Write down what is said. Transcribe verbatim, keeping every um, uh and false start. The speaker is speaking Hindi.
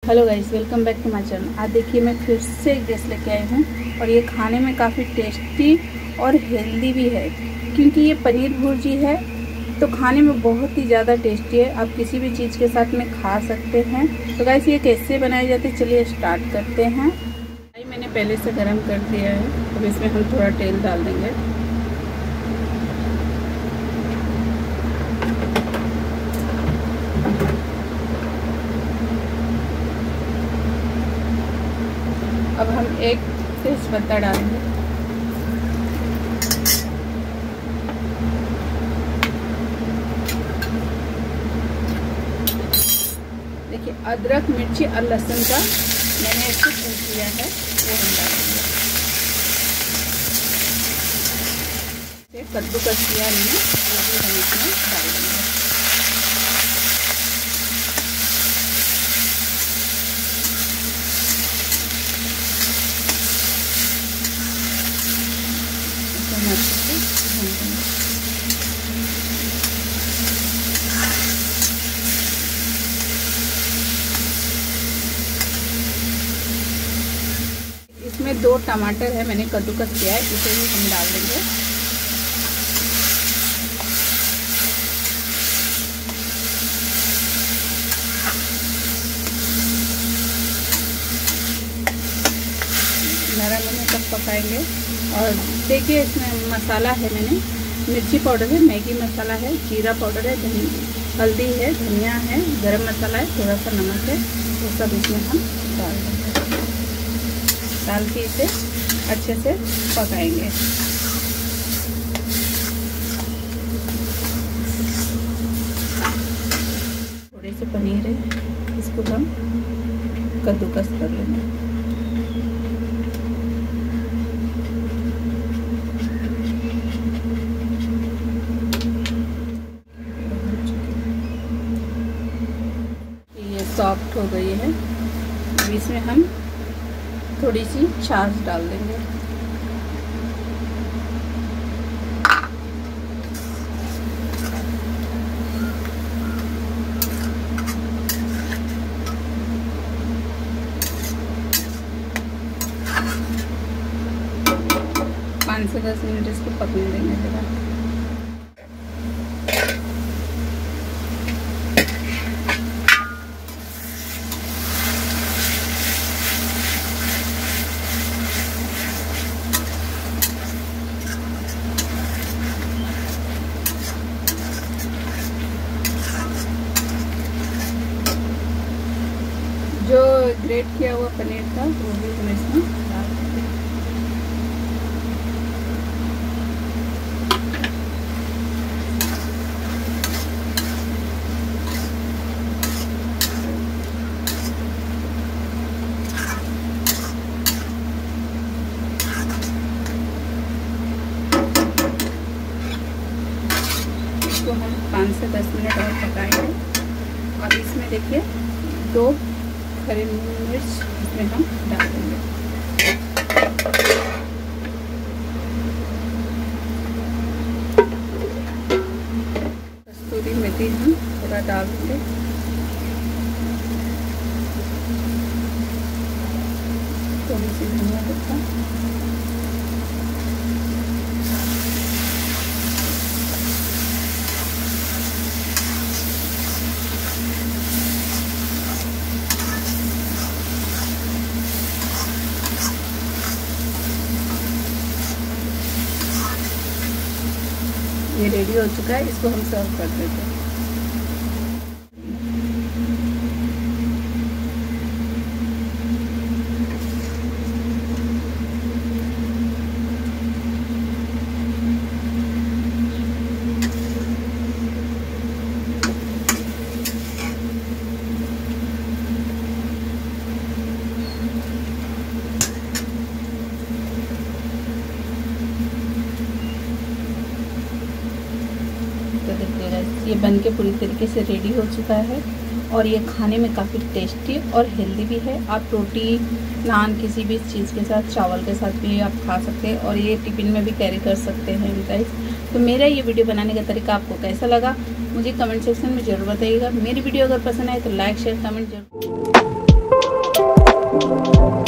Hello guys, welcome back to my channel. आज देखिए मैं फिर से एक डिश लेके आई हूँ और ये खाने में काफ़ी टेस्टी और हेल्दी भी है, क्योंकि ये पनीर भुर्जी है तो खाने में बहुत ही ज़्यादा टेस्टी है। आप किसी भी चीज़ के साथ में खा सकते हैं। तो गाइस ये कैसे बनाई जाती है, चलिए स्टार्ट करते हैं। मैंने पहले से गर्म कर दिया है, अब इसमें हम थोड़ा तेल डाल देंगे। अब हम एक तेजपत्ता डालेंगे। देखिए अदरक, मिर्ची और लहसुन का मैंने इसको कूट लिया है, वो हम डालेंगे। कद्दूकस किया मैंने, वो भी हम इसमें डाल देंगे। इसमें दो टमाटर है, मैंने कद्दूकस किया है, इसे भी हम डाल देंगे। नरम होने तक पकाएंगे। और देखिए इसमें मसाला है, मैंने मिर्ची पाउडर है, मैगी मसाला है, जीरा पाउडर है, हल्दी है, धनिया है, गरम मसाला है, थोड़ा सा नमक है, वो सब इसमें हम डाल देंगे। डाल के इसे अच्छे से पकाएंगे। थोड़े से पनीर है, इसको हम कद्दूकस कर लेंगे। सॉफ्ट हो गई है, अब इसमें हम थोड़ी सी छाछ डाल देंगे। पाँच से दस मिनट इसको पकने देंगे जरा। जो ग्रेट किया हुआ पनीर था वो भी हम इसमें डाल देंगे। इसको हम पाँच से दस मिनट और पकाएंगे। और इसमें देखिए दो हरी मिर्च इसमें हम डाल देंगे। कस्तूरी मेथी हम थोड़ा डाल देंगे। थोड़ी सी धनिया पत्ता, ये रेडी हो चुका है, इसको हम सर्व कर देते हैं। ये बनके पूरी तरीके से रेडी हो चुका है और ये खाने में काफ़ी टेस्टी और हेल्दी भी है। आप रोटी, नान, किसी भी चीज़ के साथ, चावल के साथ भी आप खा सकते हैं और ये टिफ़िन में भी कैरी कर सकते हैं गाइस। तो मेरा ये वीडियो बनाने का तरीका आपको कैसा लगा मुझे कमेंट सेक्शन में ज़रूर बताइएगा। मेरी वीडियो अगर पसंद आए तो लाइक, शेयर, कमेंट जरूर। है।